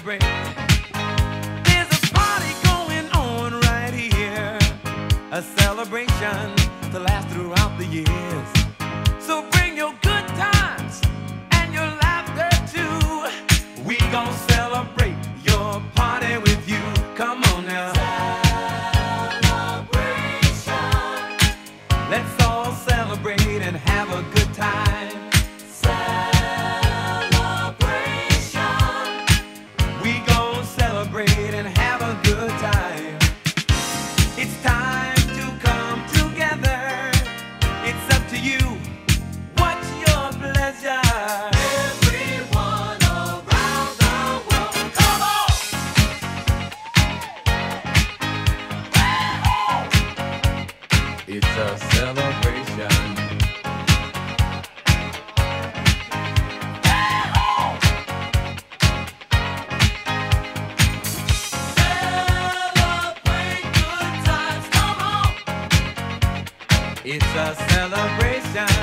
celebrate. There's a party going on right here, a celebration to last throughout the years. So bring your good times and your laughter too. We gon' celebrate your party with you. Come on now. Celebration. Let's all celebrate and have a good time. Celebration. We gon' celebrate and have a good time. It's time to come together. It's up to you. What's your pleasure? Everyone around the world, come on! It's a celebration. Celebrate good times, come on! It's a celebration.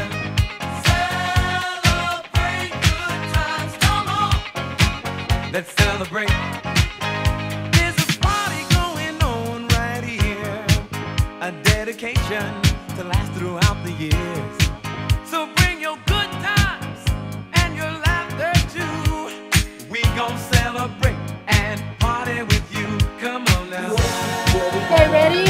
Celebrate good times, come on! Let's celebrate. There's a party going on right here, a dedication to last throughout the years. So bring your good times and your laughter too. We gon' celebrate and party with you. Come on now. Okay, ready?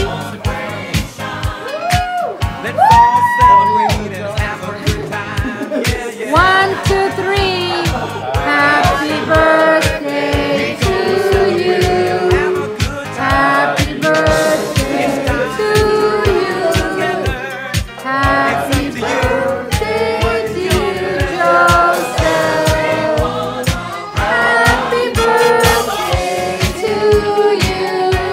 Let's all celebrate and have a good time. Yeah, yeah. 1, 2, 3. Happy birthday to you. Have a good time. Happy birthday to you. Together. Happy birthday, dear Joseph. Happy birthday to you.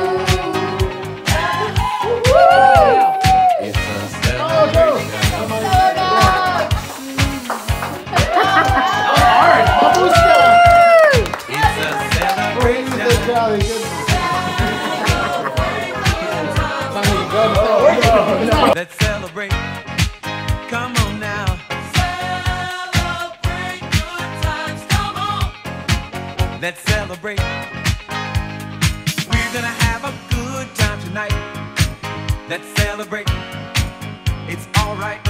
It's a celebration. It's a celebration. Let's celebrate. Come on now. Celebrate good times. Come on. Let's celebrate. We're gonna have a good time tonight. Let's celebrate. It's alright.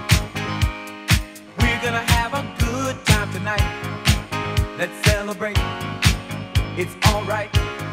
We're gonna have a good time tonight. Let's celebrate. It's alright.